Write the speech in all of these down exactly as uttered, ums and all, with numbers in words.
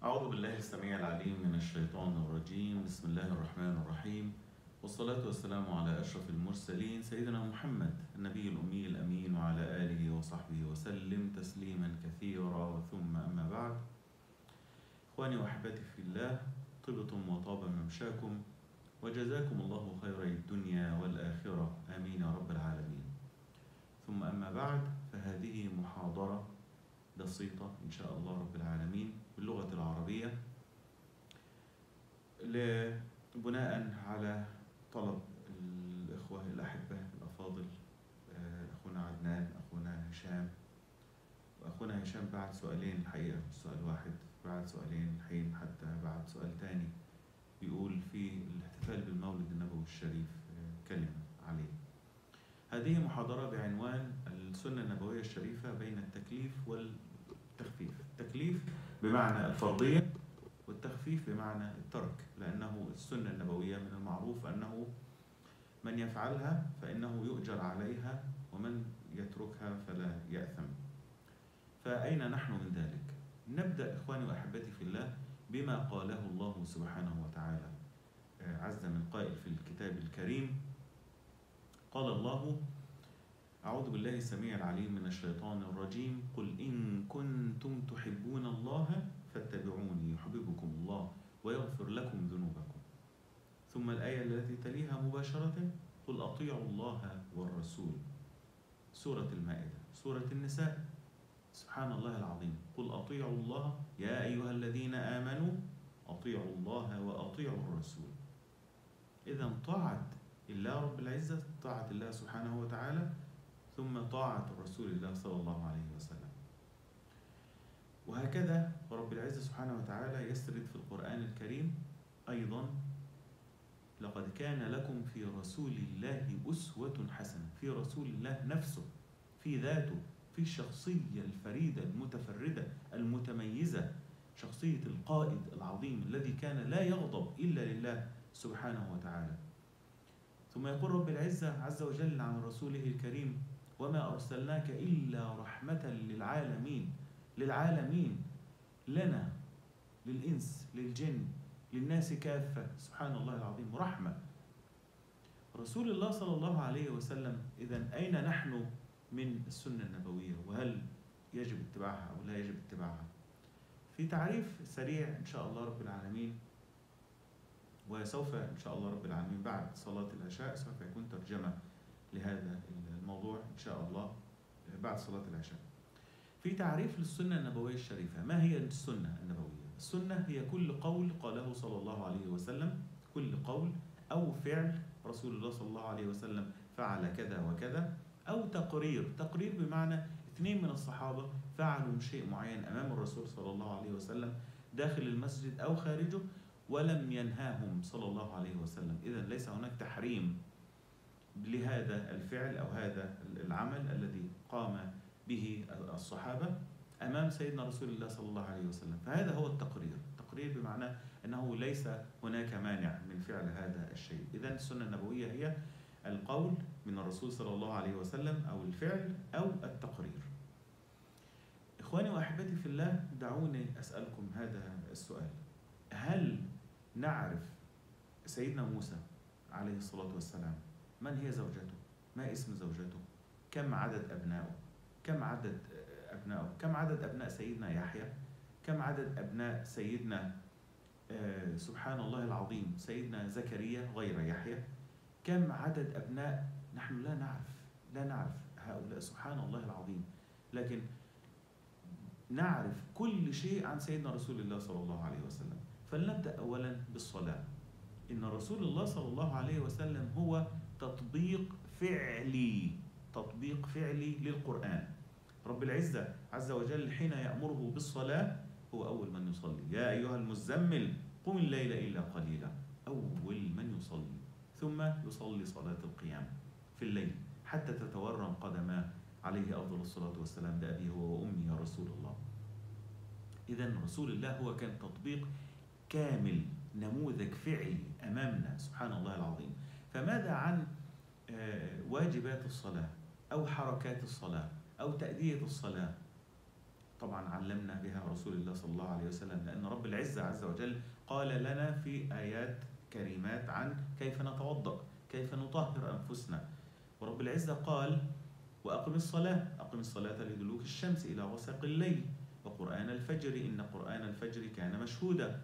أعوذ بالله السميع العليم من الشيطان الرجيم. بسم الله الرحمن الرحيم، والصلاة والسلام على أشرف المرسلين سيدنا محمد النبي الأمي الأمين وعلى آله وصحبه وسلم تسليما كثيرا. ثم أما بعد، إخواني وأحبتي في الله، طبتم وطاب ممشاكم وجزاكم الله خير الدنيا والآخرة، آمين يا رب العالمين. ثم أما بعد، فهذه محاضرة بسيطة إن شاء الله رب العالمين باللغة العربية بناء على طلب الإخوة الأحبة الأفاضل، أخونا عدنان، أخونا هشام. وأخونا هشام بعد سؤالين الحقيقة، مش سؤال واحد، بعد سؤالين الحين، حتى بعد سؤال تاني بيقول في الاحتفال بالمولد النبوي الشريف كلمة عليه. هذه محاضرة بعنوان السنة النبوية الشريفة بين التكليف والتخفيف. التكليف بمعنى الفرضية، والتخفيف بمعنى الترك، لأنه السنة النبوية من المعروف أنه من يفعلها فإنه يؤجر عليها، ومن يتركها فلا يأثم. فأين نحن من ذلك؟ نبدأ إخواني وأحبتي في الله بما قاله الله سبحانه وتعالى عز من قائل في الكتاب الكريم. قال الله: أعوذ بالله السميع العليم من الشيطان الرجيم: قل إن كنتم تحبون الله فاتبعوني يحببكم الله ويغفر لكم ذنوبكم. ثم الآية التي تليها مباشرة: قل أطيعوا الله والرسول. سورة المائدة. سورة النساء. سبحان الله العظيم، قل أطيعوا الله يا أيها الذين آمنوا أطيعوا الله وأطيعوا الرسول. إذا طاعة الله رب العزة، طاعة الله سبحانه وتعالى، ثم طاعة رسول الله صلى الله عليه وسلم. وهكذا رب العزة سبحانه وتعالى يسرد في القرآن الكريم أيضا: لقد كان لكم في رسول الله أسوة حسنة. في رسول الله نفسه، في ذاته، في الشخصية الفريدة المتفردة المتميزة، شخصية القائد العظيم الذي كان لا يغضب إلا لله سبحانه وتعالى. ثم يقول رب العزة عز وجل عن رسوله الكريم: وما أرسلناك إلا رحمة للعالمين. للعالمين، لنا، للإنس، للجن، للناس كافة. سبحان الله العظيم، رحمة. رسول الله صلى الله عليه وسلم. إذن أين نحن من السنة النبوية، وهل يجب اتباعها أو لا يجب اتباعها؟ في تعريف سريع إن شاء الله رب العالمين، وسوف إن شاء الله رب العالمين بعد صلاة العشاء سوف يكون ترجمة لهذا الموضوع إن شاء الله بعد صلاة العشاء. في تعريف للسنة النبوية الشريفة، ما هي السنة النبوية؟ السنة هي كل قول قاله صلى الله عليه وسلم، كل قول أو فعل رسول الله صلى الله عليه وسلم فعل كذا وكذا، أو تقرير. تقرير بمعنى اثنين من الصحابة فعلوا شيء معين أمام الرسول صلى الله عليه وسلم داخل المسجد أو خارجه، ولم ينهاهم صلى الله عليه وسلم. إذن ليس هناك تحريم لهذا الفعل أو هذا العمل الذي قام به الصحابة أمام سيدنا رسول الله صلى الله عليه وسلم. فهذا هو التقرير. التقرير بمعنى أنه ليس هناك مانع من فعل هذا الشيء. إذن السنة النبوية هي القول من الرسول صلى الله عليه وسلم، أو الفعل، أو التقرير. إخواني وأحبتي في الله، دعوني أسألكم هذا السؤال: هل نعرف سيدنا موسى عليه الصلاة والسلام من هي زوجته؟ ما اسم زوجته؟ كم عدد أبنائه؟ كم عدد أبنائه؟ كم عدد أبناء سيدنا يحيى؟ كم عدد أبناء سيدنا آه سبحان الله العظيم سيدنا زكريا غير يحيى؟ كم عدد أبناء؟ نحن لا نعرف، لا نعرف هؤلاء، سبحان الله العظيم. لكن نعرف كل شيء عن سيدنا رسول الله صلى الله عليه وسلم. فلنبدأ أولا بالصلاة. إن رسول الله صلى الله عليه وسلم هو تطبيق فعلي، تطبيق فعلي للقرآن. رب العزة عز وجل حين يأمره بالصلاة هو أول من يصلي. يا أيها المزمل قم الليل إلا قليلا، أول من يصلي، ثم يصلي صلاة القيام في الليل حتى تتورم قدماه عليه أفضل الصلاة والسلام بأبي هو وأمي يا رسول الله. إذن رسول الله هو كان تطبيق كامل، نموذج فعلي أمامنا، سبحان الله العظيم. فماذا عن واجبات الصلاة أو حركات الصلاة أو تأدية الصلاة؟ طبعا علمنا بها رسول الله صلى الله عليه وسلم، لأن رب العزة عز وجل قال لنا في آيات كريمات عن كيف نتوضأ، كيف نطهر أنفسنا. ورب العزة قال: وأقم الصلاة أقم الصلاة لدلوك الشمس إلى غسق الليل وقرآن الفجر إن قرآن الفجر كان مشهودا.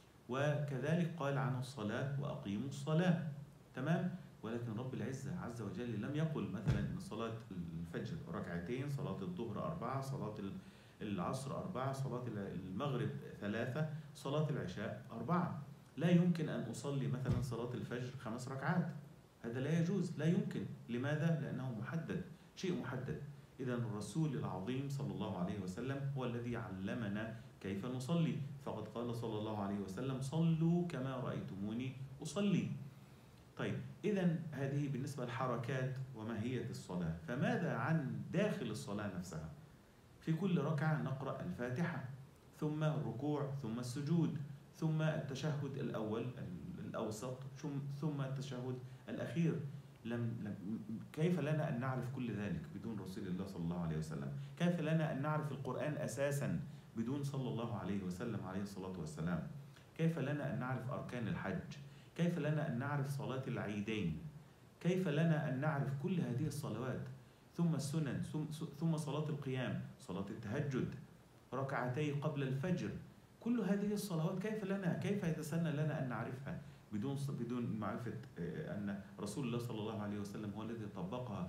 وكذلك قال عن الصلاة: وأقيموا الصلاة. تمام. ولكن رب العزة عز وجل لم يقل مثلا إن صلاة الفجر ركعتين، صلاة الظهر أربعة، صلاة العصر أربعة، صلاة المغرب ثلاثة، صلاة العشاء أربعة. لا يمكن أن أصلي مثلا صلاة الفجر خمس ركعات، هذا لا يجوز، لا يمكن. لماذا؟ لأنه محدد، شيء محدد. إذا الرسول العظيم صلى الله عليه وسلم هو الذي علمنا كيف نصلي، فقد قال صلى الله عليه وسلم: صلوا كما رأيتموني أصلي. طيب، إذا هذه بالنسبة للحركات وماهية الصلاة. فماذا عن داخل الصلاة نفسها؟ في كل ركعة نقرأ الفاتحة، ثم الركوع، ثم السجود، ثم التشهد الأول الأوسط، ثم التشهد الأخير. لم لم كيف لنا أن نعرف كل ذلك بدون رسول الله صلى الله عليه وسلم؟ كيف لنا أن نعرف القرآن أساسا بدون صلى الله عليه وسلم عليه الصلاة والسلام؟ كيف لنا أن نعرف أركان الحج؟ كيف لنا أن نعرف صلاة العيدين؟ كيف لنا أن نعرف كل هذه الصلوات؟ ثم السنن، ثم صلاة القيام، صلاة التهجد، ركعتي قبل الفجر. كل هذه الصلوات كيف لنا كيف يتسنى لنا أن نعرفها بدون بدون معرفة أن رسول الله صلى الله عليه وسلم هو الذي طبقها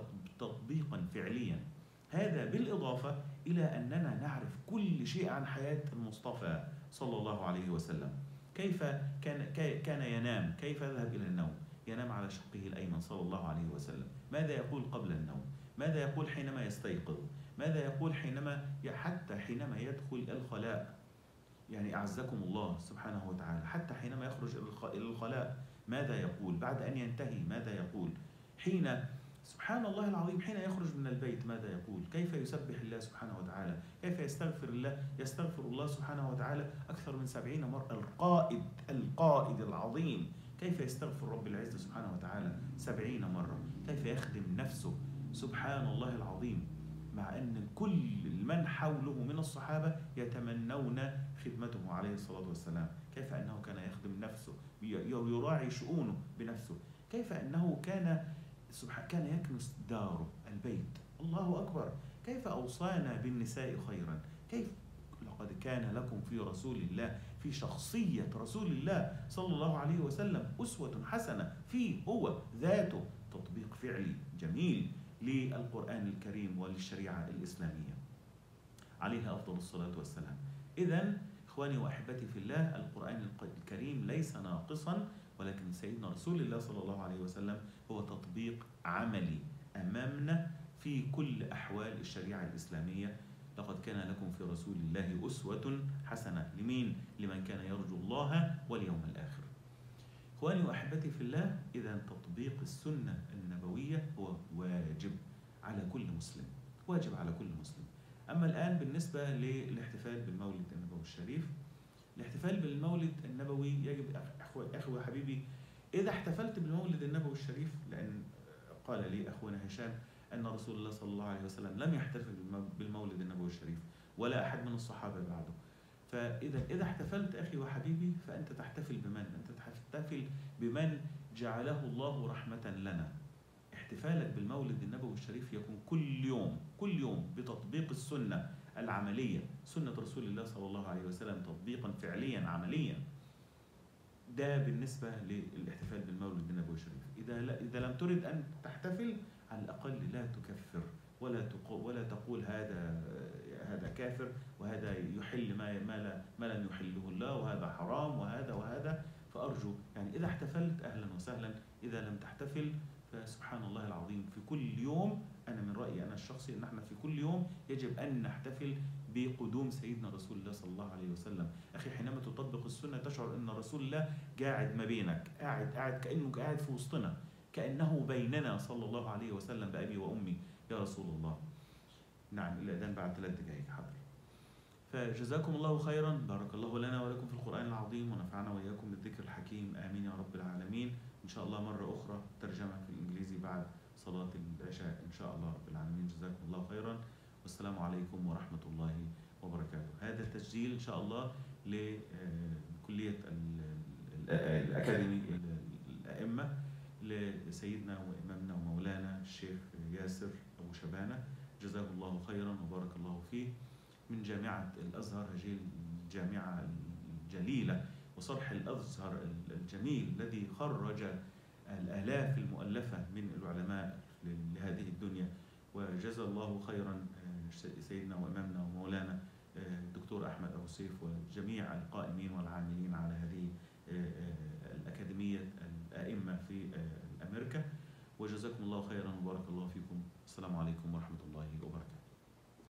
تطبيقا فعليا؟ هذا بالإضافة إلى أننا نعرف كل شيء عن حياة المصطفى صلى الله عليه وسلم. كيف كان كان ينام، كيف يذهب إلى النوم، ينام على شقه الأيمن صلى الله عليه وسلم. ماذا يقول قبل النوم؟ ماذا يقول حينما يستيقظ؟ ماذا يقول حينما حتى حينما يدخل الخلاء؟ يعني أعزكم الله سبحانه وتعالى، حتى حينما يخرج إلى الخلاء ماذا يقول؟ بعد أن ينتهي ماذا يقول؟ حين سبحان الله العظيم حين يخرج من البيت ماذا يقول؟ كيف يسبح الله سبحانه وتعالى؟ كيف يستغفر الله؟ يستغفر الله سبحانه وتعالى أكثر من سبعين مرة. القائد القائد العظيم كيف يستغفر رب العزة سبحانه وتعالى سبعين مرة؟ كيف يخدم نفسه سبحان الله العظيم، مع أن كل من حوله من الصحابة يتمنون خدمته عليه الصلاة والسلام. كيف أنه كان يخدم نفسه، يراعي شؤونه بنفسه. كيف أنه كان سبحانه كان يكنس داره البيت. الله أكبر. كيف أوصانا بالنساء خيرا. كيف لقد كان لكم في رسول الله، في شخصية رسول الله صلى الله عليه وسلم أسوة حسنة، فيه هو ذاته تطبيق فعلي جميل للقرآن الكريم وللشريعة الإسلامية عليها أفضل الصلاة والسلام. إذن إخواني وأحبتي في الله، القرآن الكريم ليس ناقصا، ولكن سيدنا رسول الله صلى الله عليه وسلم هو تطبيق عملي أمامنا في كل أحوال الشريعة الإسلامية. لقد كان لكم في رسول الله أسوة حسنة. لمين؟ لمن كان يرجو الله واليوم الآخر. إخواني وأحبتي في الله، إذا تطبيق السنة النبوية هو واجب على كل مسلم، واجب على كل مسلم. أما الآن بالنسبة للاحتفال بالمولد النبوي الشريف، الاحتفال بالمولد النبوي يجب أخوة أخوة حبيبي إذا احتفلت بالمولد النبوي الشريف، لأن قال لي أخونا هشام أن رسول الله صلى الله عليه وسلم لم يحتفل بالمولد النبوي الشريف ولا أحد من الصحابة بعده. فإذا إذا احتفلت أخي وحبيبي فأنت تحتفل بمن؟ أنت تحتفل بمن جعله الله رحمة لنا. احتفالك بالمولد النبوي الشريف يكون كل يوم كل يوم بتطبيق السنة العملية، سنة رسول الله صلى الله عليه وسلم تطبيقا فعليا عمليا. ده بالنسبة للاحتفال بالمولد النبوي الشريف. إذا لا إذا لم ترد أن تحتفل على الأقل لا تكفر ولا تقول ولا تقول هذا هذا كافر وهذا يحل ما ما لا ما لم يحله الله وهذا حرام وهذا وهذا. فأرجو يعني إذا احتفلت أهلا وسهلا، إذا لم تحتفل فسبحان الله العظيم في كل يوم، أنا من رأيي أنا الشخصي أن احنا في كل يوم يجب أن نحتفل بقدوم سيدنا رسول الله صلى الله عليه وسلم. أخي حينما تطبق السنة تشعر أن رسول الله قاعد ما بينك، قاعد قاعد كأنه قاعد في وسطنا، كأنه بيننا صلى الله عليه وسلم بأبي وأمي يا رسول الله. نعم الأذان بعد ثلاث دقائق حاضر. فجزاكم الله خيرا، بارك الله لنا ولكم في القرآن العظيم ونفعنا وإياكم بالذكر الحكيم، آمين يا رب العالمين. إن شاء الله مرة أخرى ترجمة في الإنجليزي بعد صلاة العشاء إن شاء الله رب العالمين. جزاكم الله خيرا والسلام عليكم ورحمة الله وبركاته. هذا تسجيل إن شاء الله لكلية الأكاديمي الأئمة لسيدنا وإمامنا ومولانا الشيخ ياسر أبو شبانة، جزاه الله خيرا وبارك الله فيه، من جامعة الأزهر، هذه الجامعة الجليلة، وصرح الأزهر الجميل الذي خرج الآلاف المؤلفة من العلماء لهذه الدنيا. وجزى الله خيرا سيدنا وإمامنا ومولانا الدكتور أحمد أبو سيف وجميع القائمين والعاملين على هذه الأكاديمية الأئمة في أمريكا. وجزاكم الله خيرا وبارك الله فيكم. السلام عليكم ورحمة الله وبركاته.